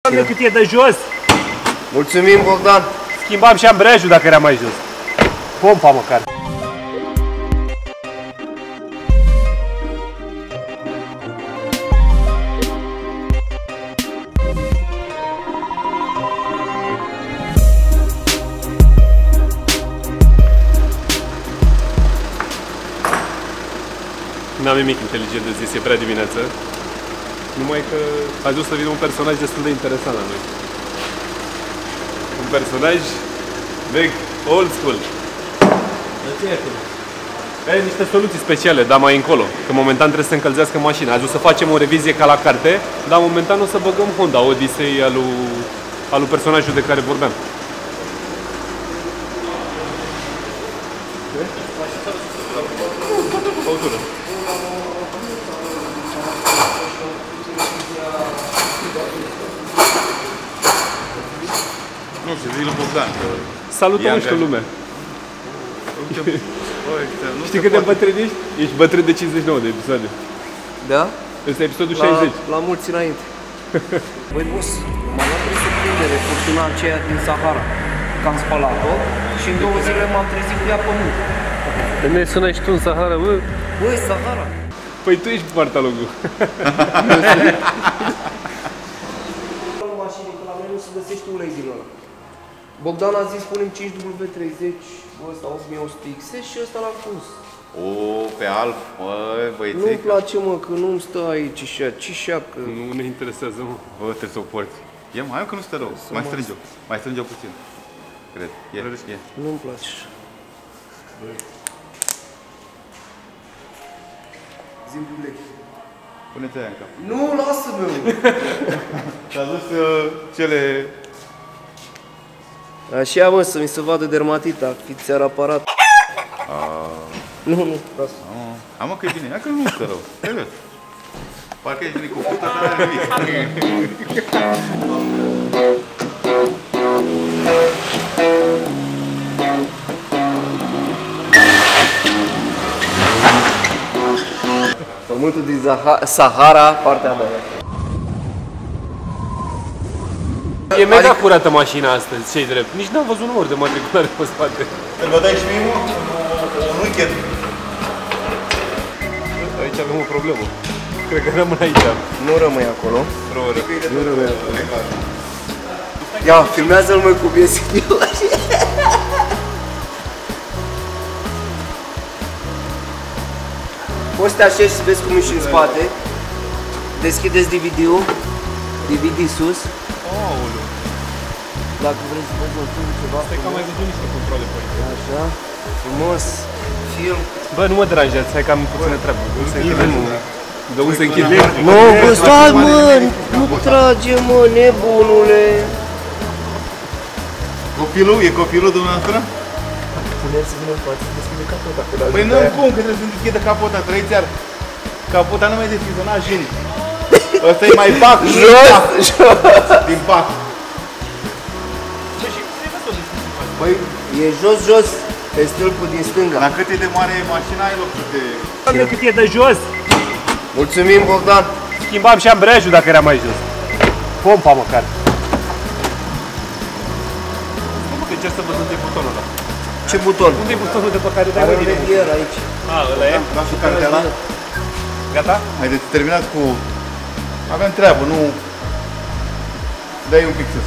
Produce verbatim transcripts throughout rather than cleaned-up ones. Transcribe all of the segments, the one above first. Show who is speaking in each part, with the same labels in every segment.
Speaker 1: Doamne, cât e de jos!
Speaker 2: Mulțumim, Bogdan!
Speaker 1: Schimbam și ambreiajul dacă era mai jos. Pompa măcar. N-am nimic inteligent de zis, e prea dimineață. Numai că a dus să vină un personaj destul de interesant la noi. Un personaj vechi, old school. Are niște soluții speciale, dar mai încolo. Că momentan trebuie să se încălzească mașina. A zis să facem o revizie ca la carte, dar momentan o să băgăm Honda Odyssey al lui, al lui personajul de care vorbeam. Băutură.
Speaker 3: Nu știu, zi lui Bogdan.
Speaker 1: Salută mușcă lume. Știi cât de bătrân ești? Ești bătrân de cincizeci și nouă de episoade.
Speaker 2: Da?
Speaker 1: Ăsta e episodul
Speaker 2: La,
Speaker 1: șaizeci.
Speaker 2: la mulți înainte. Băi, boss, m-am luat prin surprindere furtuna aceea din Sahara. Că am spălat-o și în două zile m-am trezit cu ea pe mult.
Speaker 1: De ne sunai și tu în Sahara, bă?
Speaker 2: Băi, Sahara!
Speaker 1: Păi tu ești partalogul.
Speaker 2: Mașini, că la mine nu se găsește ulei din ăla. Bogdan a zis, punem cinci W treizeci, ăsta opt mii o sută X și ăsta l-am pus.
Speaker 3: O, pe alb, măi, băiețică.
Speaker 2: Nu-mi place, mă, că nu-mi stă aici și așa, că...
Speaker 1: Nu ne interesează, mă.
Speaker 3: Bă, trebuie să o porți. Ia, mai că nu stă rău. Mai strânge-o. Mai strânge-o puțin. Cred. Ia, ia.
Speaker 2: Nu-mi place. Zi-mi ulechi.
Speaker 3: Pune-te aia în cap.
Speaker 2: Nu, lasă-mă!
Speaker 3: Ți-a dus uh, cele...
Speaker 2: Așa, mă, să mi se vadă dermatita, fiți ar aparat. Nu, nu, lasă.
Speaker 3: Am mă că e bine, ia că nu stă rău. Serios. Parcă ești venit cu puta, dar are nimic.
Speaker 2: Pământul din Sahara, partea mea.
Speaker 1: E mega curată mașina astăzi, ce-i drept. Nici n-am văzut număr de matriculare pe spate.
Speaker 3: Îl vedeai și mie, mă? Un weekend.
Speaker 1: Aici avem o problemă. Cred că rămân aici.
Speaker 2: Nu rămâi acolo.
Speaker 1: Rămâne.
Speaker 2: Nu rămâi acolo. Ia, filmează-l, mă, cum iese eu așa. Poți să te așezi să vezi cum ești în spate. Deschideți D V D-ul. D V D sus.
Speaker 1: Aoleu.
Speaker 2: Dacă vrei să vezi un film ceva.
Speaker 1: Stai că am mai văzut niște controle pe aici.
Speaker 2: Așa. Frumos. Film.
Speaker 1: Bă, nu mă deranjați, hai că am puțină treabă. Se închide, nu. De unde se închide?
Speaker 2: Nu, bă, stai, mă! Nu trage, mă, nebunule!
Speaker 3: Copilul? E copilul dumneavoastră?
Speaker 2: Punem să vină în față, să deschide capota.
Speaker 3: Păi nu, cum? Că trebuie să deschidă capota, trăiți iar. Capota nu mai deschisă, n-a jeni. Ăsta e mai bac,
Speaker 2: jos, jos!
Speaker 3: Din bac.
Speaker 2: Băi, e jos, jos, pe stâlpul din stânga.
Speaker 3: La cât e de mare e mașina, ai loc să te...
Speaker 1: Doamne, cât e de jos!
Speaker 2: Mulțumim, Bogdan!
Speaker 1: Schimbam și ambreiajul dacă era mai jos. Pompa măcar. Nu, că ce să văd unde e butonul ăla.
Speaker 2: Ce buton?
Speaker 1: Unde e butonul de pe care dai
Speaker 2: Are un
Speaker 1: ordine?
Speaker 2: redier aici.
Speaker 1: A, ăla e?
Speaker 3: Da, și cartela.
Speaker 1: Gata?
Speaker 3: Haideți, terminat cu... Avem treabă, nu... Dai un pic sus.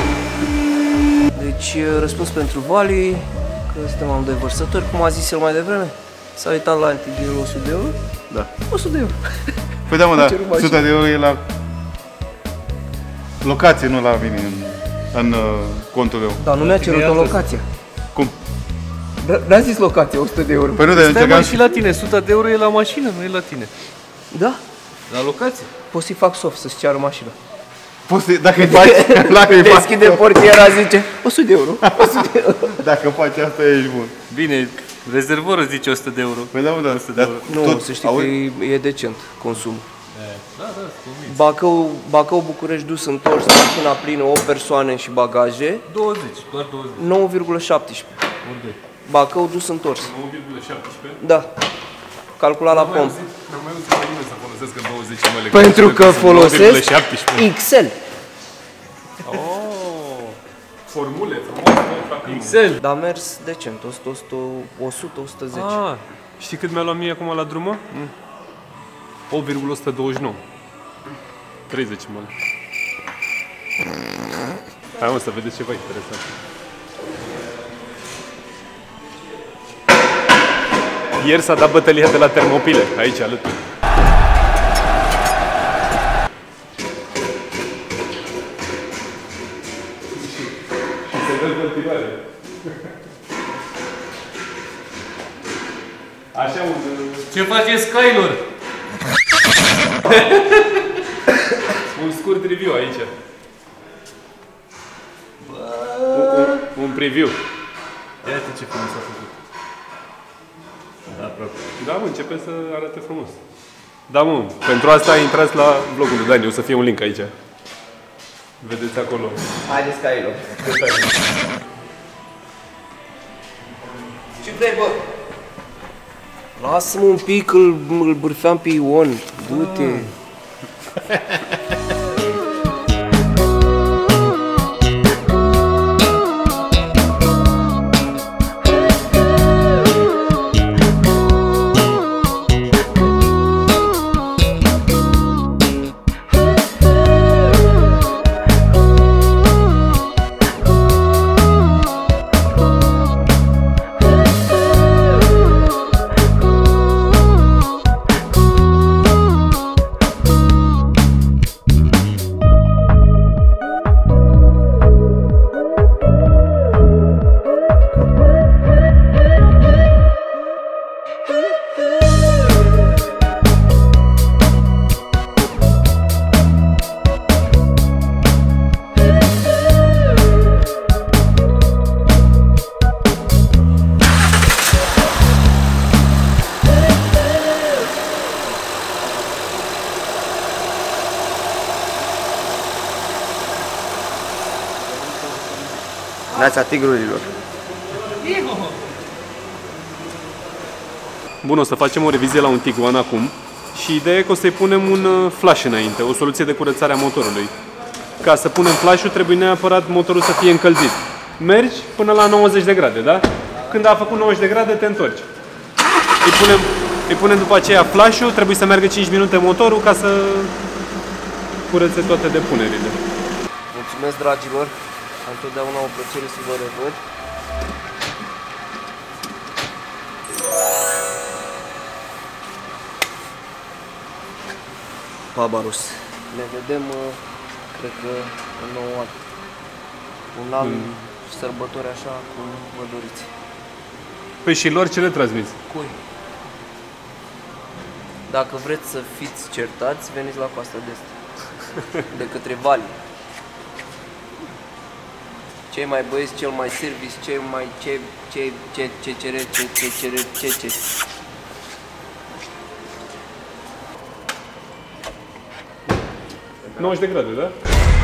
Speaker 2: Deci, răspuns pentru Vali, că suntem amândoi vărsători, cum a zis el mai devreme. S-a uitat la antidirul o sută de euro?
Speaker 3: Da.
Speaker 2: o sută de euro.
Speaker 3: Păi da, mă, dar o sută de euro e la... locație, nu la mine, în, în uh, contul meu.
Speaker 2: Dar nu mi-a cerut o locație.
Speaker 3: Cum?
Speaker 2: N-a zis locație, o sută de euro.
Speaker 3: Păi nu, de
Speaker 1: Stai
Speaker 3: încercam
Speaker 1: mai și la tine, o sută de euro e la mașină, nu e la tine.
Speaker 2: Da?
Speaker 1: La locație?
Speaker 2: Poți să-i fac soft, să-ți ceară mașina.
Speaker 3: Poți să, dacă îi faci, dacă îi faci,
Speaker 2: Deschide portiera, zice o sută de euro. o sută de euro.
Speaker 3: dacă faci asta, ești bun.
Speaker 1: Bine, rezervorul zice o sută de euro.
Speaker 3: Păi da, mă, da, dar
Speaker 2: Nu,
Speaker 3: tot,
Speaker 2: să știi
Speaker 3: auzi?
Speaker 2: că e, e decent consumul.
Speaker 1: Da, da, convins.
Speaker 2: Bacău, Bacău, București, dus întors, mașina plină, opt persoane și bagaje,
Speaker 1: douăzeci, doar douăzeci.
Speaker 2: nouă virgulă șaptesprezece.
Speaker 1: Unde?
Speaker 2: Bacău, dus întors.
Speaker 1: nouă virgulă șaptesprezece?
Speaker 2: Da. Calculat la pompă.
Speaker 1: Nu mai auzit pe nimeni să folosească douăzeci mele.
Speaker 2: Pentru că folosesc
Speaker 1: nouă virgulă șaptesprezece.
Speaker 2: X L.
Speaker 1: Oh, formule, frumos. Excel.
Speaker 2: Dar a mers decent, o sută, o sută, o sută zece.
Speaker 1: Ah, știi cât mi-a luat mie acum la drumă? Mm. opt virgulă o sută douăzeci și nouă. treizeci, mă. Hai, mă, să vedeți ceva interesant. Ieri s-a dat bătălia de la Termopile, aici, alături. Și se dă în continuare. Așa un...
Speaker 4: Ce face Skylor?
Speaker 1: un scurt review aici. Un, un, un preview.
Speaker 4: Iată ce frumos a făcut. Da, aproape.
Speaker 1: Da, mă, începe să arate frumos. Da, mă, pentru asta intrați la vlogul lui Dani, o să fie un link aici. Vedeți acolo.
Speaker 2: Haideți ca el. Ce vrei, bă? Lasă-mă un pic, îl, îl bârfeam pe Ion. Du-te. Nața tigrurilor.
Speaker 1: Bun, o să facem o revizie la un Tiguan acum și ideea e că o să-i punem un flash înainte, o soluție de curățare a motorului. Ca să punem flash-ul trebuie neapărat motorul să fie încălzit. Mergi până la nouăzeci de grade, da? Când a făcut nouăzeci de grade te întorci. Îi punem, îi punem după aceea flash-ul, trebuie să meargă cinci minute motorul ca să curățe toate depunerile.
Speaker 2: Mulțumesc, dragilor! Întotdeauna o plăcere să vă revăd. Pabarus. Ne vedem, cred că, în nou an. Un an mm. sărbători așa cum vă doriți.
Speaker 1: Păi și lor ce le transmiți?
Speaker 2: Cui? Dacă vreți să fiți certați, veniți la Coasta de Est. De către Vali. Cei mai băieți, cel mai service, cei mai ce, ce, ce, ce, cere, ce, ce, cere, ce, ce.
Speaker 1: nouăzeci de grade, da?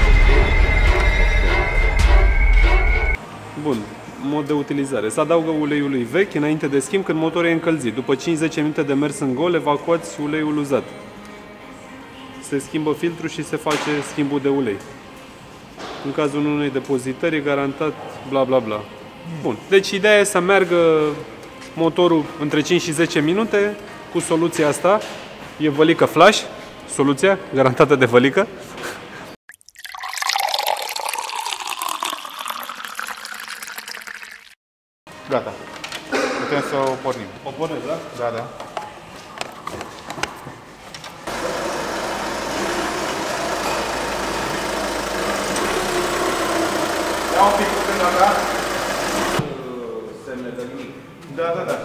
Speaker 1: Bun. Mod de utilizare. Se adaugă uleiului vechi înainte de schimb când motorul e încălzit. După cinci zece minute de mers în gol, evacuați uleiul uzat. Se schimbă filtrul și se face schimbul de ulei. În cazul unei depozitări e garantat bla bla bla. Bun. Deci ideea e să meargă motorul între cinci și zece minute cu soluția asta. E vălică flash. Soluția garantată de vălică.
Speaker 3: Gata. Putem să o pornim.
Speaker 1: O pornesc, da?
Speaker 3: Da, da. Ia un pic putem la ta.
Speaker 2: Semne de nimic.
Speaker 3: Da, da, da.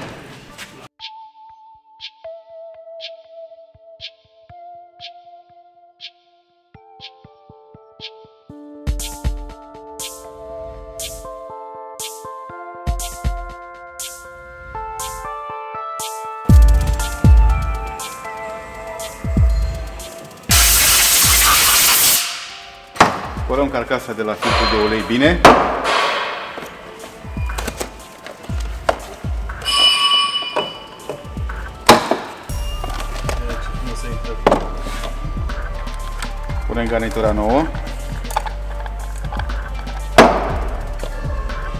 Speaker 3: Spărăm carcasa de la filtrul de ulei bine. Punem garnitura nouă.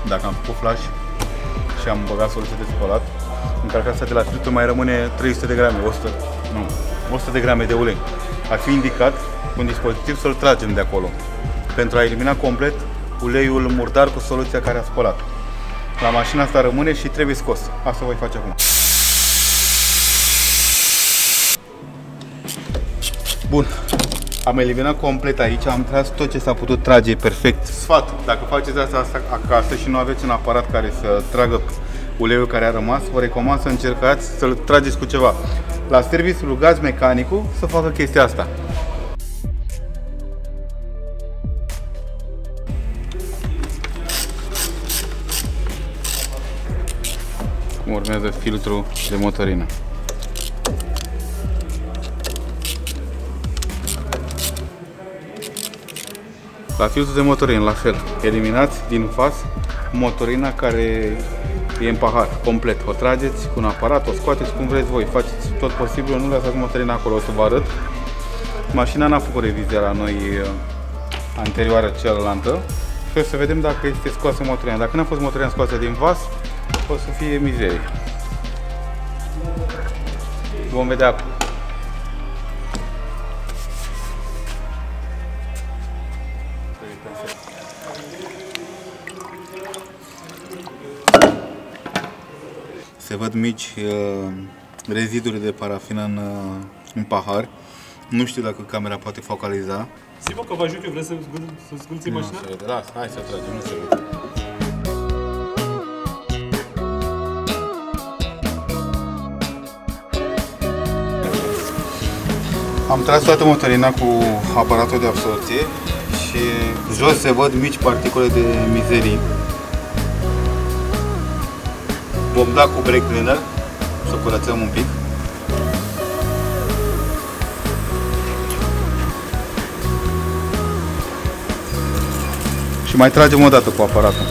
Speaker 3: Dacă am făcut flash și am băgat soluție de spălat, în carcasa de la filtru mai rămâne trei sute de grame, o sută, nu, o sută de grame de ulei. Ar fi indicat cu un dispozitiv să-l tragem de acolo, pentru a elimina complet uleiul murdar cu soluția care a spălat. La mașina asta rămâne și trebuie scos. Asta voi face acum. Bun. Am eliminat complet aici, am tras tot ce s-a putut trage perfect. Sfat, dacă faceți asta acasă și nu aveți un aparat care să tragă uleiul care a rămas, vă recomand să încercați să-l trageți cu ceva. La serviciu rugați mecanicul să facă chestia asta. Urmează filtrul de motorină. La filtrul de motorină, la fel. Eliminați din vas motorina care e în pahar, complet. O trageți cu un aparat, o scoateți cum vreți voi. Faceți tot posibilul, nu lăsați motorina acolo, o să vă arăt. Mașina n-a făcut revizia la noi anterioară cealaltă și o să vedem dacă este scoasă motorina. Dacă n-a fost motorina scoasă din vas, o să fie mizerie. Vom vedea acum. Se văd mici uh, reziduri de parafină în, uh, în pahar. Nu știu dacă camera poate focaliza.
Speaker 1: Sigur că vă ajut eu, vreți să zgulți mașina?
Speaker 3: Nu se vede. Lasă, hai să tragem, nu se vede. Am tras toată motorina cu aparatul de absorție și jos se văd mici particule de mizerii. Vom da cu brake cleaner să curățăm un pic. Și mai tragem o dată cu aparatul.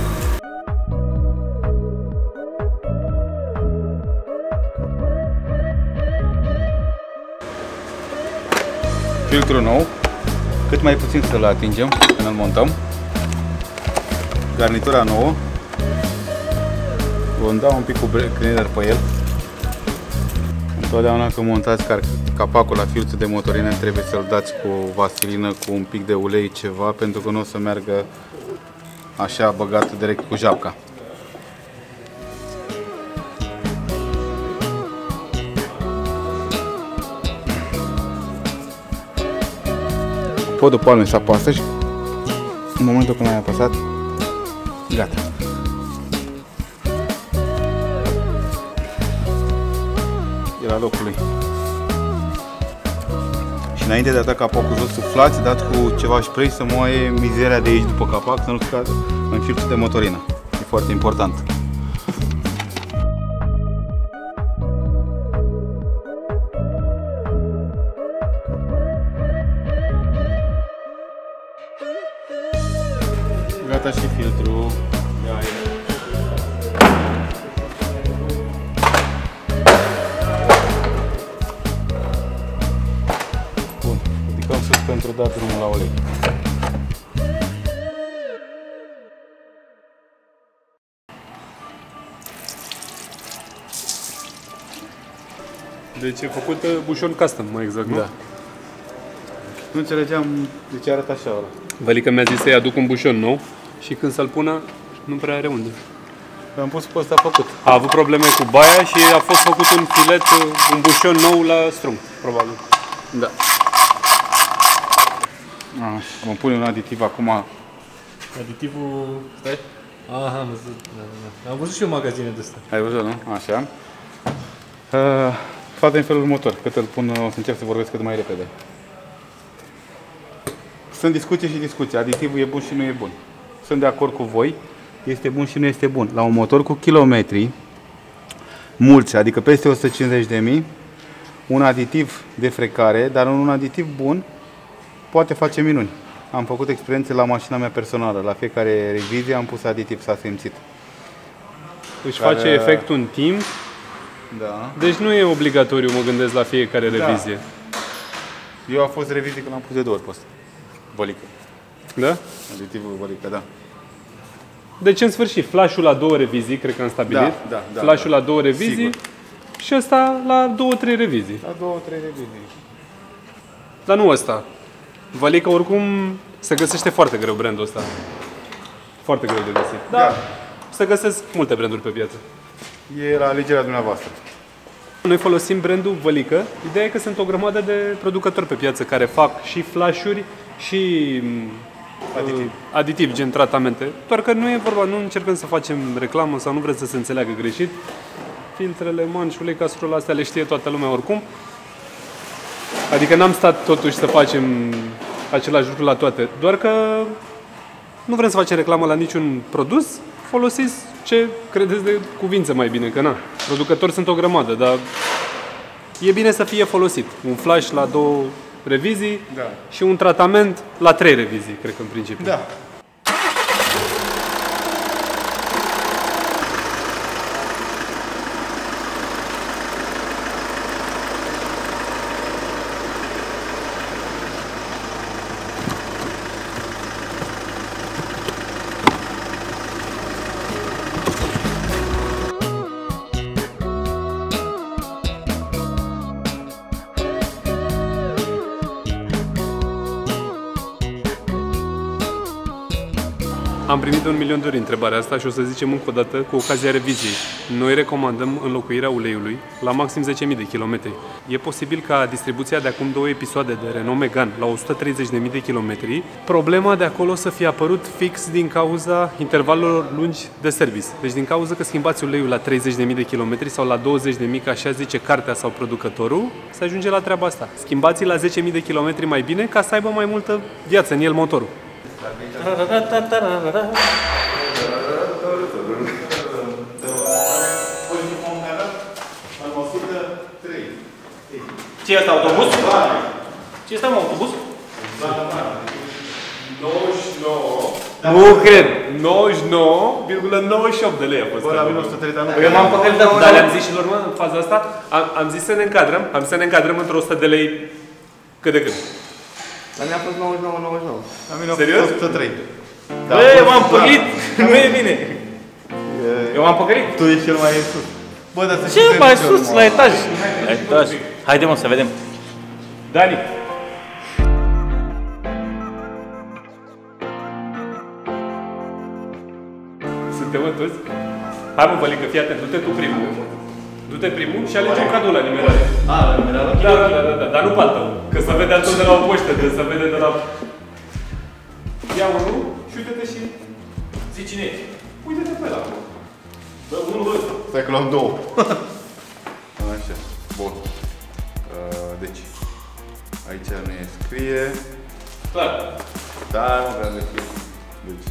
Speaker 3: Filtrul nou, cât mai puțin să-l atingem când îl montăm. Garnitura nouă. Vom da un pic cu brake cleaner pe el. Întotdeauna când montați capacul la filtrul de motorină trebuie să-l dați cu vasilină, cu un pic de ulei, ceva, pentru că nu o să meargă așa băgat direct cu japca. Podul palmei se apasă și în momentul când l-ai apăsat, gata. E la locul lui. Și înainte de a da capacul jos, suflați, dați cu ceva spray să moaie mizeria de aici după capac, să nu scadă în filtrul de motorină. E foarte important. Gata și filtrul. Ia, ia. Bun, ridicăm sus pentru dat drumul la ulei.
Speaker 1: Deci e făcut bușon custom, mai exact, nu?
Speaker 3: Da. Nu înțelegeam de ce arată așa ăla.
Speaker 1: Vălică mi-a zis să-i aduc un bușon nou și când să-l pună, nu prea are unde.
Speaker 3: Am pus pe ăsta făcut.
Speaker 1: A avut probleme cu baia și a fost făcut un filet, un bușon nou la strung, probabil.
Speaker 3: Da. Așa, mă pune un aditiv acum.
Speaker 4: Aditivul... Stai? Aha, am văzut. Da, da. Am văzut și eu magazine de astea.
Speaker 3: Ai văzut, nu? Așa. Uh, Fata în felul următor, cât îl pun, o să încerc să vorbesc cât mai repede. Sunt discuții și discuții. Aditivul e bun și nu e bun. Sunt de acord cu voi. Este bun și nu este bun. La un motor cu kilometri mulți, adică peste o sută cincizeci de mii, un aditiv de frecare, dar un aditiv bun, poate face minuni. Am făcut experiențe la mașina mea personală. La fiecare revizie am pus aditiv, s-a simțit.
Speaker 1: Își
Speaker 3: Care...
Speaker 1: face efectul în timp.
Speaker 3: Da.
Speaker 1: Deci nu e obligatoriu, mă gândesc, la fiecare
Speaker 3: Da.
Speaker 1: revizie.
Speaker 3: Eu a fost revizie când am pus de două ori pe ăsta. Vălică.
Speaker 1: Da?
Speaker 3: Aditivul vălică, da.
Speaker 1: Deci în sfârșit, flash-ul la două revizii, cred că am stabilit.
Speaker 3: Da, da, da,
Speaker 1: flash-ul
Speaker 3: da.
Speaker 1: la două revizii.
Speaker 3: Sigur.
Speaker 1: Și ăsta la două, trei revizii.
Speaker 3: La două, trei revizii.
Speaker 1: Dar nu ăsta. Valica oricum se găsește foarte greu brandul ăsta. Foarte greu de găsit. Da.
Speaker 3: Da.
Speaker 1: Se găsesc multe branduri pe piață.
Speaker 3: E la alegerea dumneavoastră.
Speaker 1: Noi folosim brandul Vălică. Ideea e că sunt o grămadă de producători pe piață care fac și flash-uri și
Speaker 3: Aditiv.
Speaker 1: aditiv, gen tratamente. Doar că nu e vorba, nu încercăm să facem reclamă sau nu vrem să se înțeleagă greșit. Filtrele, manci, ulei, castrol, astea le știe toată lumea oricum. Adică n-am stat totuși să facem același lucru la toate. Doar că nu vrem să facem reclamă la niciun produs. Folosiți ce credeți de cuvință mai bine, că na. Producători sunt o grămadă, dar e bine să fie folosit. Un flash la două revizii
Speaker 3: Da.
Speaker 1: și un tratament la trei revizii, cred că în principiu.
Speaker 3: Da.
Speaker 1: Am primit de un milion de ori întrebarea asta și o să zicem încă o dată cu ocazia reviziei. Noi recomandăm înlocuirea uleiului la maxim zece mii de kilometri. E posibil ca distribuția de acum două episoade de Renault Megane la o sută treizeci de mii de kilometri, problema de acolo să fie apărut fix din cauza intervalelor lungi de service. Deci din cauza că schimbați uleiul la treizeci de mii de kilometri sau la douăzeci de mii, ca așa zice cartea sau producătorul, se ajunge la treaba asta. Schimbați la zece mii de kilometri mai bine ca să aibă mai multă viață în el motorul.
Speaker 5: Ce e asta, autobuz? Ce este, mă, autobuz?
Speaker 1: nouăzeci și nouă
Speaker 5: Nu cred.
Speaker 1: nouăzeci și nouă virgulă nouăzeci și opt de lei a fost.
Speaker 3: Bă, la mine o sută treizeci de ani.
Speaker 5: Eu m-am păcălit, dar
Speaker 1: Dar le-am zis și lor, mă, în faza asta, am, am zis să ne încadrăm, am zis să ne încadrăm într-o o sută de lei cât de cât.
Speaker 2: La mine a fost nouăzeci și nouă, nouăzeci și nouă.
Speaker 3: La mine o
Speaker 1: Serios?
Speaker 3: sută trei.
Speaker 5: Bă, m-am păcălit. Nu e bine. Eu m-am păcălit.
Speaker 3: Tu ești cel mai sus. Bă, dar să
Speaker 5: Ce
Speaker 3: știi
Speaker 5: mai
Speaker 3: că-
Speaker 5: sus, la etaj? La etaj. Haide, mă, să vedem.
Speaker 1: Dani. Suntem mă toți? Hai mă, Vălică, fii atent, du-te tu primul. Du-te primul și alegi un cadou la nimerare.
Speaker 5: A, la numerală?
Speaker 1: Da, da, da, da, da, dar nu pe al tău. Că se vede atunci de la o poștă, de se vede de la... Ia unul și uite-te și...
Speaker 5: Zici cine e?
Speaker 1: Uite-te pe ăla. Bă, unul ăsta.
Speaker 3: Stai că luăm două. Așa. Bun. Uh, Deci, aici ne scrie.
Speaker 1: Clar.
Speaker 3: Da, nu vreau să fie. Deci.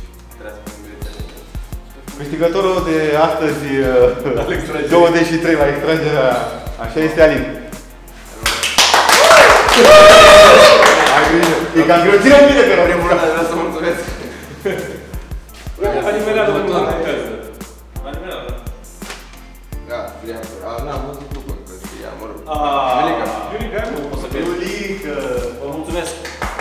Speaker 3: Câștigătorul de astăzi, uh, douăzeci și trei la extragerea, așa este Alin. Ai grijă. E cam greu. Ține-o bine că nu vrem una.
Speaker 2: Vreau să mulțumesc.
Speaker 1: La nimerare nu contează.
Speaker 5: La numerală.
Speaker 2: Da, vreau. N-am văzut după, că știa, mă rog.
Speaker 1: Iulica. Iulica, nu o să fie.
Speaker 3: Iulica.
Speaker 5: Vă mulțumesc.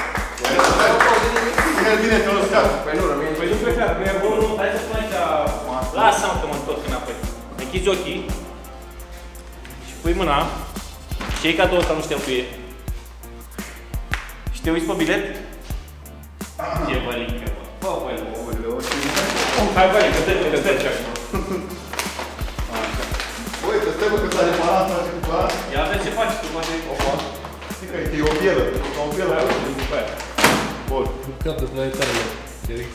Speaker 3: Ține-l bine, te-o scap.
Speaker 2: Păi nu, rămâne.
Speaker 1: Păi nu pleca, nu e bun.
Speaker 5: Nu, hai să spun aici. Lasă-mă că mă întorc înapoi. Închizi ochii și pui mâna și iei cadou ăsta, nu știu cu e. Și te uiți pe bilet? Ce Vălică, bă. Bă, Vălică.
Speaker 1: Hai, Vălică, te-te, te-te acum.
Speaker 3: Băi, că stai bă că s-a reparat, s-a recuperat.
Speaker 5: Ia vezi ce faci tu, mă, de opa.
Speaker 3: Știi că e o pielă, ca o pielă aia, după aia. Bun.
Speaker 4: Capul planetarele. Direct.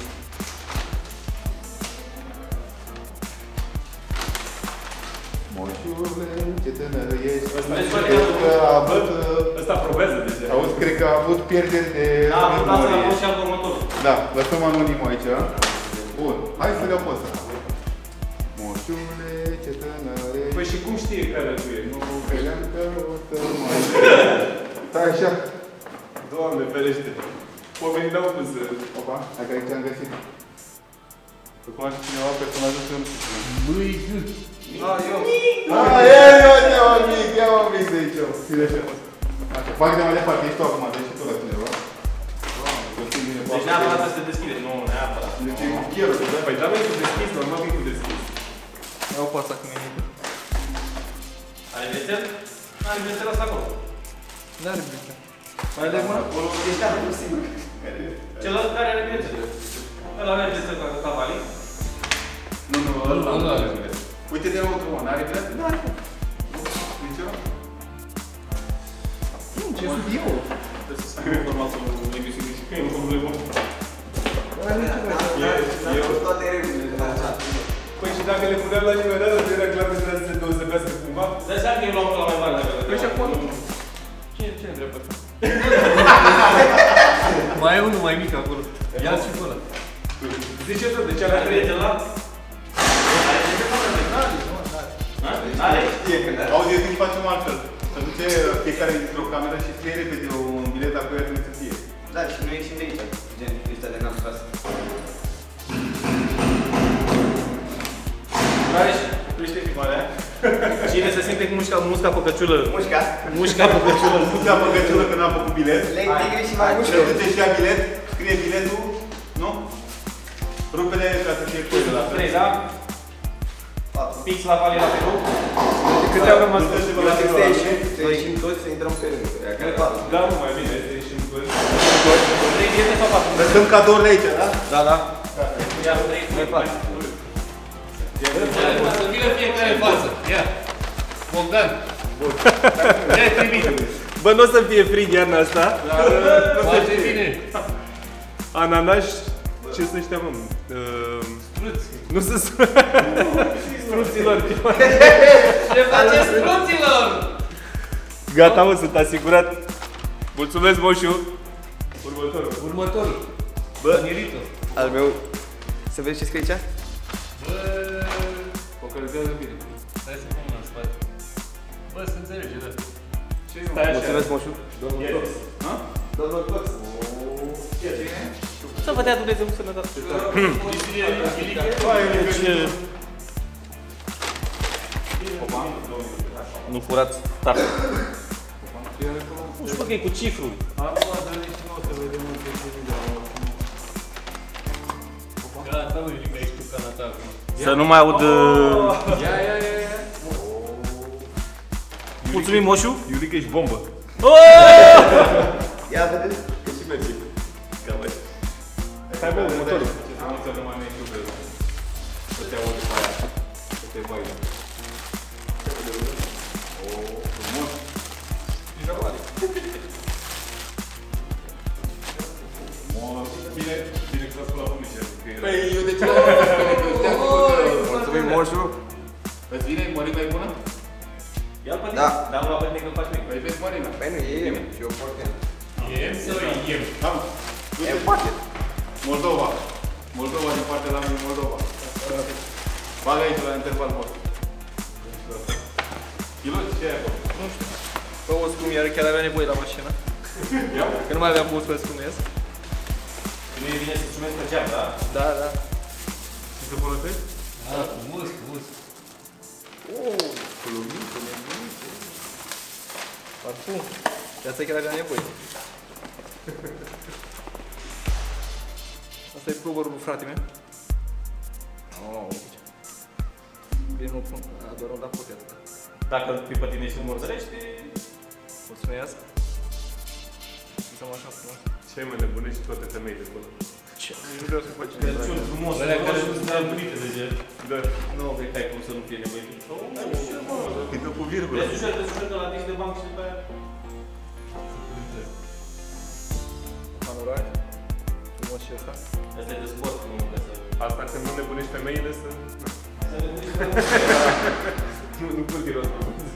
Speaker 3: Moșule, ce tânăr ești.
Speaker 5: Vezi,
Speaker 3: Cred
Speaker 5: Vălică,
Speaker 3: că a avut,
Speaker 1: Ăsta probează deja.
Speaker 3: auzi, cred că a avut pierderi de
Speaker 5: Da, am lasă la
Speaker 3: memorie.
Speaker 5: post și al următorul.
Speaker 3: Da, lăsăm anonimul aici. Bun, hai să le-o post. Moșule, ce tânăr ești.
Speaker 1: Păi și cum știe care tu e? Nu
Speaker 3: Credeam că o să mai... Stai așa.
Speaker 1: Doamne, ferește. Oamenii n-au cum să...
Speaker 3: Opa, hai că aici am găsit. Să cunoaște cineva personajul să nu știu cine.
Speaker 4: Băi, gât.
Speaker 2: Da, eu.
Speaker 3: Ah, e, eu te-am mic, te-am mic de aici. Fii de frumos. Așa, fac de mai departe, ești tu acum, deci și tu la cineva.
Speaker 5: Deci neapărat să se deschide. Nu, neapărat.
Speaker 3: Deci e ghierul, da?
Speaker 1: Păi da, e cu deschis, normal că e cu deschis.
Speaker 2: Iau pasta cu mine.
Speaker 5: Are vețel? Are vețel asta acolo.
Speaker 2: N-are vețel. Mai dai mână? Ești care nu sigur.
Speaker 5: Celălalt care are vețel. Ăla are vețel ca cavalii.
Speaker 3: Nu, nu, ăla nu are bilet. Uite de lăuntru, mă, n-are bilet? Nu are. Nici eu?
Speaker 2: Nu, ce sunt eu?
Speaker 5: Trebuie să scriu informația în emisiune și că e o problemă.
Speaker 3: Eu toate regulile de la chat.
Speaker 1: Păi și dacă le puneam la nimereală, nu era clar că trebuie să se deosebească cumva?
Speaker 5: Dă-ți seama că eu luam pe la mai mare.
Speaker 2: Păi și acolo?
Speaker 5: Cine ce întreabă?
Speaker 4: Mai e unul mai mic acolo. Ia-ți și pe ăla.
Speaker 1: Zice tot, deci alea trei.
Speaker 5: Are Are?
Speaker 3: Auzi, eu zic facem altfel. Să duce fiecare dintr-o cameră și scrie repede un bilet dacă ea trebuie să fie.
Speaker 6: Da, și noi ieșim de aici, gen, lista de nas casă.
Speaker 5: Rareș, tu ești filmarea. Cine se simte cu mușca, musca pe căciulă?
Speaker 6: Mușca.
Speaker 5: Mușca pe căciulă.
Speaker 3: Nu se apă căciulă că n-a făcut bilet.
Speaker 6: Le integri și mai mușcă.
Speaker 3: Se duce și ia bilet, scrie biletul, nu? Rupele ca să fie cu la
Speaker 5: trei, da? Pix la Vali la Peru.
Speaker 1: Câte au rămas?
Speaker 6: Să ieșim, să ieșim toți, să intrăm pe rând.
Speaker 1: Da, nu mai bine, să ieșim cu el.
Speaker 5: trei prieteni sau patru?
Speaker 3: Lăsăm cadourile aici, da?
Speaker 5: Da, da. Iar trei, trei, patru.
Speaker 4: Să vină fiecare în față. Ia. Bogdan. Ce-ai primit?
Speaker 1: Bă, nu o să fie frig iarna asta.
Speaker 4: Face bine.
Speaker 1: Ananas, ce să ăștia, mă?
Speaker 4: Struți.
Speaker 1: Nu sunt struților.
Speaker 4: Ce faceți struților?
Speaker 1: Gata, mă, sunt asigurat. Mulțumesc, moșu. Următorul.
Speaker 4: Următorul.
Speaker 6: Bă,
Speaker 4: Nirito.
Speaker 6: al meu, să vezi ce scrie aici?
Speaker 4: Bă,
Speaker 1: Focalizează bine.
Speaker 4: stai să pun în spate. Bă, se înțelege, da.
Speaker 1: Stai așa.
Speaker 6: Mulțumesc, moșu.
Speaker 1: Domnul Tox.
Speaker 6: Domnul Tox.
Speaker 5: Să vă dea Dumnezeu sănătate. Nu furați tare. Nu știu că e cu cifruri.
Speaker 4: Gata, mă, ridică aici cu canata acum.
Speaker 5: Să nu mai aud...
Speaker 4: Ia, ia, ia, ia.
Speaker 5: Mulțumim, moșu.
Speaker 1: Iulica, ești bombă.
Speaker 6: Ia, vedeți?
Speaker 1: Că și merge. Stai, bă, următorul. Am să nu mai mergi pe să te aud după aia. Să te vai. O, frumos. Bine, bine că s-a spus la publice.
Speaker 3: Păi, eu de ce l-am făcut?
Speaker 6: Mulțumim, moșu.
Speaker 3: Îți vine Marina e bună?
Speaker 5: Ia-l pe tine.
Speaker 6: Da.
Speaker 5: Dar nu la pe tine că faci mic.
Speaker 3: Păi vezi Marina.
Speaker 6: Păi nu, e eu și eu foarte.
Speaker 4: Iem sau iem?
Speaker 3: Am.
Speaker 6: E foarte.
Speaker 3: Moldova. Moldova din partea la mine, Moldova. Bagă aici la interval vostru. Kilo, ce ai acolo?
Speaker 2: Nu știu. Bă, o scum, iar chiar avea nevoie la mașină.
Speaker 3: Ia?
Speaker 2: Că nu mai aveam bus să scumesc.
Speaker 5: Nu e bine să sumezi pe geam, da?
Speaker 2: Da, da.
Speaker 1: Și să folosești?
Speaker 4: Da, frumos, frumos.
Speaker 2: Oh, plumiță, nebuniță. Parfum. De asta chiar avea nevoie. Asta e pulverul lui frate meu. Oh, bine, nu pun. A, doar o da pot atâta.
Speaker 5: Dacă îl pui pe tine și îl murdărești,
Speaker 2: Mulțumesc. Să-mi așa frumos.
Speaker 1: Ce mai nebunești toate femeile acolo.
Speaker 2: Ce? Nu vreau să faci
Speaker 5: Crăciun frumos.
Speaker 4: Alea care nu sunt albunite deja.
Speaker 1: Da.
Speaker 5: Nu cred că ai cum să nu fie nevoie.
Speaker 3: Câte cu virgulă.
Speaker 5: Vezi ușor, vezi ușor de la disc de banc și după aia...
Speaker 2: Panorai. Frumos și ăsta.
Speaker 5: Asta e de sport, nu ca să...
Speaker 1: Asta când nu nebunești femeile să...
Speaker 5: Să le pui.
Speaker 1: Nu, nu pot rost.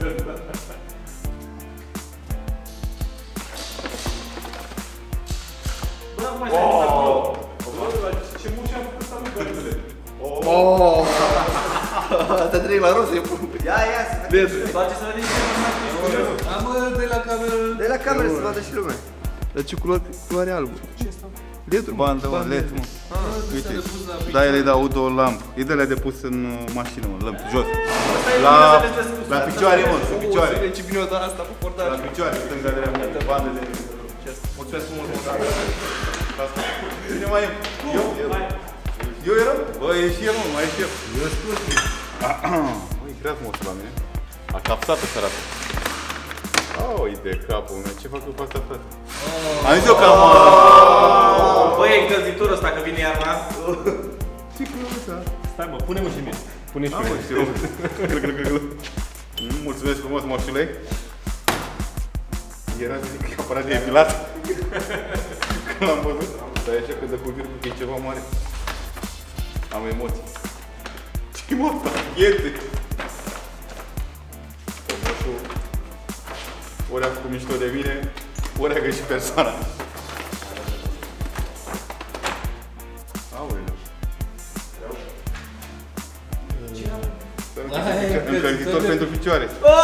Speaker 5: Bă, acum mai stai acolo.
Speaker 1: Bă, dar ce muci am făcut să am gările?
Speaker 6: Oh! Asta trec la rost, eu pun. Ia, ia, să vedeți.
Speaker 5: Place să vedem ce mai
Speaker 4: Am de la cameră.
Speaker 6: De la cameră să vadă și lumea. Dar ce culoare, culoare albă? Ce asta? Ledul.
Speaker 3: Bandă, mă, L E D, mă. Uite, da, ele de auto lampă. E de alea de pus în uh, mașină, mă, lămpi, jos. La, la picioare, mă, în picioare.
Speaker 6: Ce bine o da asta pe portar.
Speaker 3: La picioare, stânga de la bandă de... Mulțumesc mult, mă, da. Asta. Cine mai e? Eu? Eu. Eu eram? Bă, e și el, mă, mai e și el. Eu spun. Băi, creați mosul la mine. A capsat-o sărată. Aui de capul meu, ce fac eu cu asta, frate? Am zis eu că am...
Speaker 5: Băi, e încălzitură ăsta că vine iarna.
Speaker 3: Ce cu ăsta?
Speaker 1: Stai mă, pune-mă și mie. Pune și
Speaker 3: Am mă, și eu. Mulțumesc frumos, moșule. Era să zic că e aparat de epilat. Când l-am văzut. Stai așa că dă cu virgul că e ceva mare. Am emoții. Ce-i mă asta? Iete! Moșul ori a făcut mișto de mine, ori a greșit persoana. Aoleu. Încălzitor pentru picioare.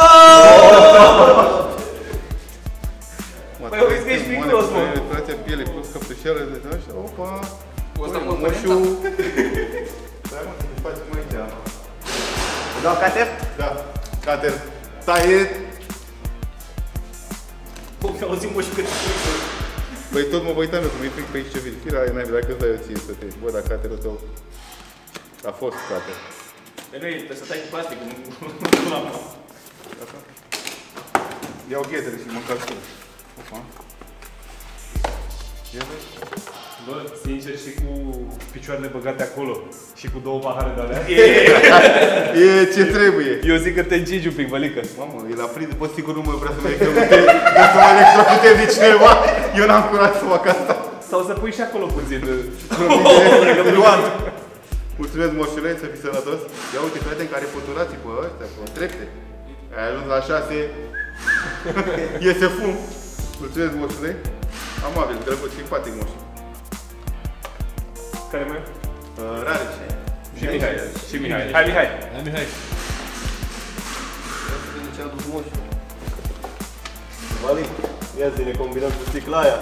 Speaker 5: Păi, uiți că ești picos, mă.
Speaker 3: Penetrația piele plus căptușeală de așa, opa.
Speaker 2: Ăsta mă
Speaker 3: moșul. Stai mă, să facem aici.
Speaker 6: Dau cater?
Speaker 3: Da, cater. Taie.
Speaker 5: Bă, mi-auzim mă și cât
Speaker 3: Păi tot mă uitam eu, cum e fric pe aici ce vine. Fira, ai n-ai, dacă îți dai eu ție să te... Bă, dar caterul tău a fost cater.
Speaker 5: Pe noi trebuie să tai cu plastic, nu la mână.
Speaker 3: Iau ghetele și măcar tu. Opa. Ia vezi?
Speaker 1: Bă, sincer, și cu picioarele băgate acolo și cu două pahare de alea.
Speaker 3: E ce trebuie.
Speaker 1: Eu zic că te încingi un pic, Vălică.
Speaker 3: Mamă, el a prins, după sigur nu mai vrea să mă electrocute, să mă electrocute de cineva. Eu n-am curat să fac asta.
Speaker 1: Sau să pui și acolo puțin.
Speaker 3: Mulțumesc, moșule, să fii sănătos. Ia uite, prieteni, care foturații pe ăștia, pe trepte. Ai ajuns la șase. Iese fum. Mulțumesc, moșule. Amabil, drăguț, simpatic, moșule.
Speaker 1: Care mai?
Speaker 3: Uh, Rarici.
Speaker 1: Și Mihai. Și Mihai. Hai, Mihai.
Speaker 4: Hai, Mihai.
Speaker 6: Ce a dus moșul? Vali, ia zi, ne combinăm cu sticla aia.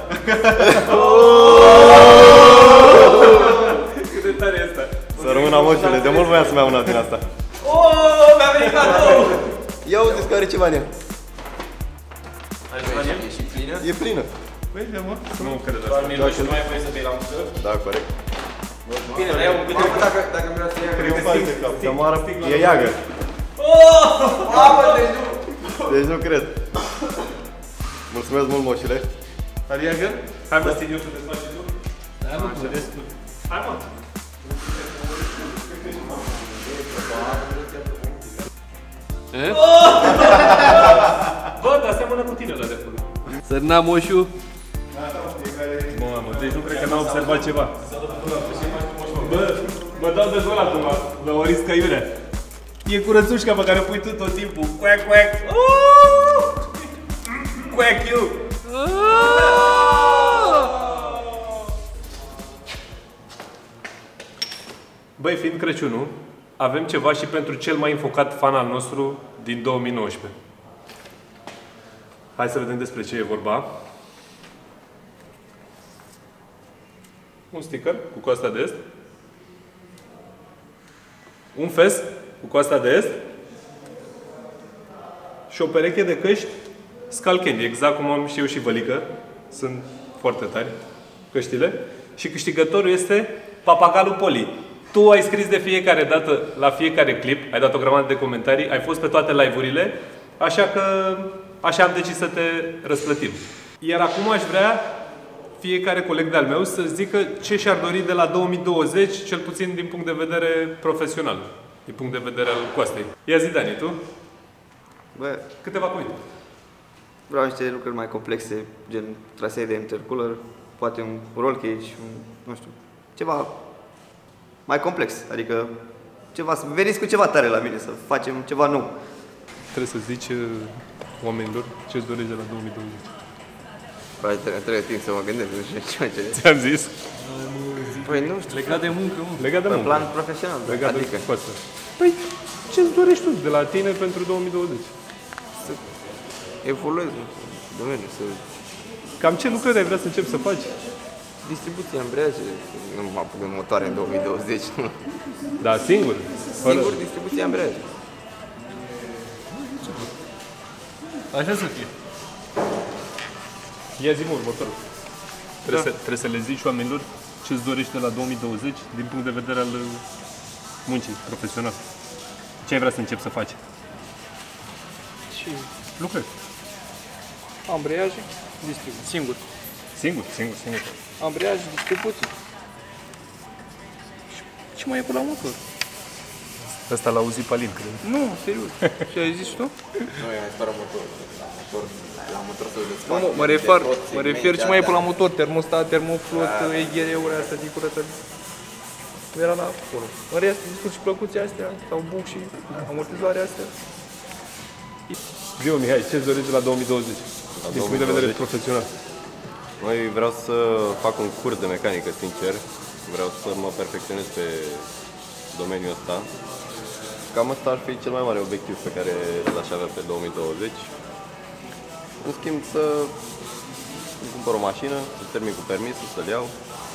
Speaker 1: Cât de tare e asta?
Speaker 6: Să rămână moșule, de mult voiam să-mi iau una din asta.
Speaker 5: Oooo, mi-a venit cadou!
Speaker 6: Ia uite-ți că are ceva în ea.
Speaker 5: Ai ceva în el?
Speaker 2: E și plină?
Speaker 6: E plină.
Speaker 3: Păi, de mă.
Speaker 1: Nu cred
Speaker 5: Doar
Speaker 1: asta.
Speaker 5: mie și nu mai voie să bei la muscă?
Speaker 6: Da, corect.
Speaker 2: Bine, dar iau un câte... Mamă, dacă, dacă mi-o să ia...
Speaker 3: Cred că de cap.
Speaker 6: Să moară, e iagă.
Speaker 2: Mamă, deci nu...
Speaker 6: Deci nu cred. Mulțumesc mult, moșule.
Speaker 1: Are iagă? Hai mă, țin eu să desfaci tu.
Speaker 4: Hai, mă, mă descurc.
Speaker 1: Hai mă. Bă, dar seamănă cu tine la de acolo.
Speaker 6: Sărna moșul.
Speaker 1: Mamă, deci nu cred că n-a observat ceva. Bă, mă dau de zona acum, la o riscă iurea. E curățușca pe care o pui tu tot timpul. Quack, quack. Quack you. Băi, fiind Crăciunul, avem ceva și pentru cel mai înfocat fan al nostru din două mii nouăsprezece. Hai să vedem despre ce e vorba. Un sticker cu coasta de est. Un fes cu coasta de est. Și o pereche de căști Skull Candy, exact cum am și eu și Vălică. Sunt foarte tari căștile. Și câștigătorul este Papagalul Poli. Tu ai scris de fiecare dată la fiecare clip, ai dat o grămadă de comentarii, ai fost pe toate live-urile, așa că așa am decis să te răsplătim. Iar acum aș vrea fiecare coleg de-al meu să zică ce și-ar dori de la două mii douăzeci, cel puțin din punct de vedere profesional, din punct de vedere al coastei. Ia zi, Dani, tu?
Speaker 6: Bă,
Speaker 1: Câteva cuvinte.
Speaker 6: vreau niște lucruri mai complexe, gen trasee de intercooler, poate un roll cage, un, nu știu, ceva mai complex, adică ceva, să veniți cu ceva tare la mine, să facem ceva nou.
Speaker 1: Trebuie să zici oamenilor ce-ți dorești de la două mii douăzeci.
Speaker 6: Păi, trebuie, trebuie timp să mă gândesc, nu știu ce ce.
Speaker 1: Ți-am zis.
Speaker 6: Păi nu știu,
Speaker 4: Legat de muncă, mă.
Speaker 1: Legat de
Speaker 6: pe
Speaker 1: muncă.
Speaker 6: plan profesional,
Speaker 1: Legat
Speaker 6: adică
Speaker 1: de coastă. Păi, ce-ți dorești tu de la tine pentru două mii douăzeci?
Speaker 6: să evoluez în domeniul, să
Speaker 1: Cam ce lucrări ai vrea să începi să faci?
Speaker 6: distribuție ambreiaje, nu mă apuc de motoare în două mii douăzeci, nu.
Speaker 1: Da, singur? Fără...
Speaker 6: Singur distribuție ambreiaje.
Speaker 4: Așa să fie.
Speaker 1: Ia zi-mă următorul. Trebuie,
Speaker 6: Da.
Speaker 1: să, trebuie să le zici oamenilor ce-ți dorești de la două mii douăzeci din punct de vedere al muncii profesional? Ce ai vrea să începi să faci?
Speaker 7: Și
Speaker 1: Lucrezi.
Speaker 7: ambreiaje, distribuție. Singur.
Speaker 1: Singur, singur, singur.
Speaker 7: Ambreiaje, distribuție. Și ce mai e pe la motor?
Speaker 1: Ăsta l-a auzit Palin, cred.
Speaker 7: Nu, serios. Ce ai zis tu?
Speaker 8: Nu, e mai fără motor. motor. La motor să vedeți.
Speaker 7: Nu, mă refer, mă refer ce mai e pe la motor, termostat, termoflot, eghereuri astea din curățări. Era la acolo. În rest, discuți și plăcuții astea, sau buc și amortizoare astea.
Speaker 1: Zi-o, Mihai, ce-ți dorești de la două mii douăzeci? Din punct de vedere profesional.
Speaker 8: Noi vreau să fac un curs de mecanică, sincer. Vreau să mă perfecționez pe domeniul ăsta. Cam asta ar fi cel mai mare obiectiv pe care l-aș avea pe două mii douăzeci. În schimb, să îmi cumpăr o mașină, să termin cu permisul, să-l iau.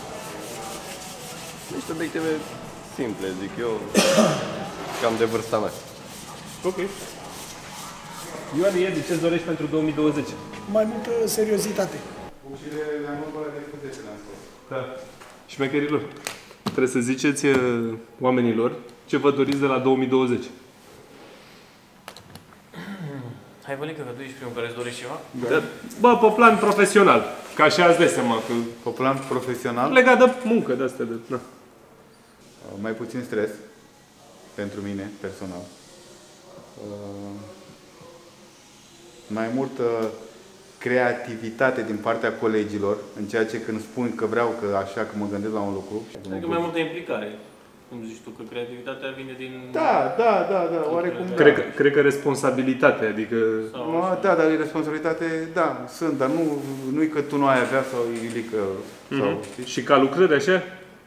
Speaker 8: Niște obiective simple, zic eu, cam de vârsta mea.
Speaker 1: Ok. Ioan, Edi, ce-ți dorești pentru două mii douăzeci?
Speaker 9: Mai multă seriozitate.
Speaker 3: Ușile le-am luat la discuție le-am scos.
Speaker 1: Da. Șmecherilor, trebuie să ziceți uh, oamenilor ce vă doriți de la două mii douăzeci.
Speaker 5: Hai, Vălică, că tu ești primul care îți dorești ceva?
Speaker 1: Da. Bă, pe plan profesional. Ca așa îți dai seama că...
Speaker 3: Pe plan profesional,
Speaker 1: Legat de muncă, de astea de... Na.
Speaker 3: mai puțin stres pentru mine, personal. Uh, Mai multă creativitate din partea colegilor, în ceea ce când spun că vreau, că așa, că mă gândesc la un lucru.
Speaker 5: Adică mai multă implicare. Cum zici tu, că creativitatea vine din...
Speaker 3: Da, da, da, da, oarecum da.
Speaker 1: Cred, că, cred că responsabilitate, adică...
Speaker 3: Mă, da, dar responsabilitate, da, sunt, dar nu, nu-i că tu nu ai avea sau Ilică, sau,
Speaker 1: Mm-hmm. Și ca lucrări, așa?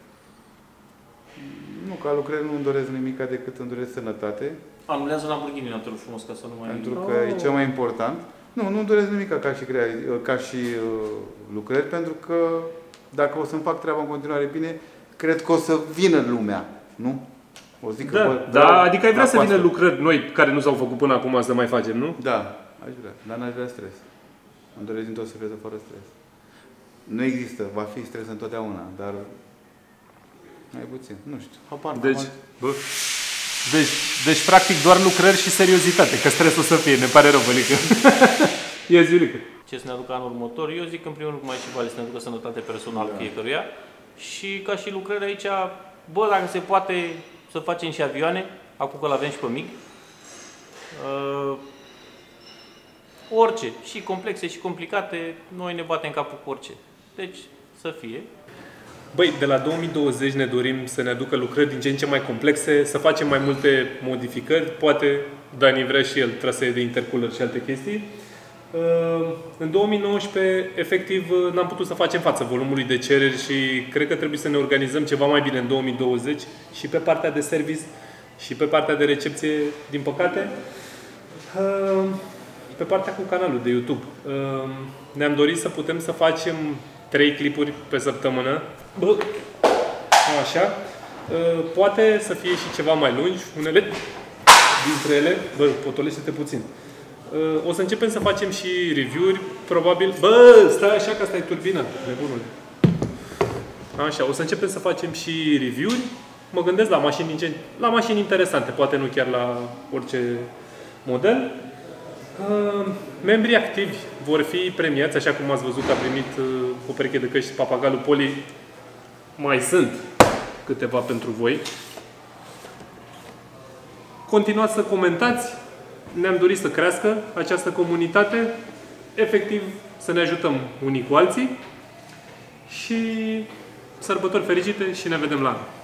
Speaker 3: Nu, ca lucrări nu-mi doresc nimic decât îmi doresc sănătate.
Speaker 5: Anulează Lamborghini la tău frumos, ca să nu mai...
Speaker 3: Pentru că oh. e cel mai important. Nu, nu-mi doresc nimic ca și, crea, ca și uh, lucrări, pentru că dacă o să-mi fac treaba în continuare bine, cred că o să vină lumea, nu? O zic
Speaker 1: da,
Speaker 3: că, bă,
Speaker 1: da, adică ai vrea să vină
Speaker 3: pasă.
Speaker 1: lucrări noi, care nu s-au făcut până acum, să mai facem, nu?
Speaker 3: Da, aș vrea, dar n-aș vrea stres. Îmi doresc din tot sufletul fără stres. Nu există, va fi stres întotdeauna, dar mai puțin, nu știu. Apar,
Speaker 1: deci, bă, deci, deci, practic, doar lucrări și seriozitate, că stresul să fie, ne pare rău, Vălică. Ia zi, Vălică.
Speaker 5: Ce să ne aducă anul următor? Eu zic, în primul rând, cum ai și Vali, să ne aducă sănătate personală da. fiecăruia. Și ca și lucrări aici, bă, dacă se poate să facem și avioane, acum că l-avem și pe mic. Uh, orice, și complexe și complicate, noi ne batem capul cu orice. Deci, să fie.
Speaker 1: Băi, de la două mii douăzeci ne dorim să ne aducă lucrări din ce în ce mai complexe, să facem mai multe modificări, poate Dani vrea și el trasee de intercooler și alte chestii. În două mii nouăsprezece, efectiv, n-am putut să facem față volumului de cereri și cred că trebuie să ne organizăm ceva mai bine în două mii douăzeci și pe partea de service și pe partea de recepție, din păcate. Pe partea cu canalul de YouTube. Ne-am dorit să putem să facem trei clipuri pe săptămână. Bă, așa. Poate să fie și ceva mai lungi, unele dintre ele. Bă, potolește-te puțin. O să începem să facem și review-uri, probabil. Bă, stai așa că asta e turbina, nebunule. Așa, o să începem să facem și review-uri. Mă gândesc la mașini, la mașini interesante, poate nu chiar la orice model. Membrii activi vor fi premiați, așa cum ați văzut că a primit o pereche de căști Papagalul Poli. Mai sunt câteva pentru voi. Continuați să comentați. Ne-am dorit să crească această comunitate, efectiv să ne ajutăm unii cu alții și sărbători fericite și ne vedem la anul.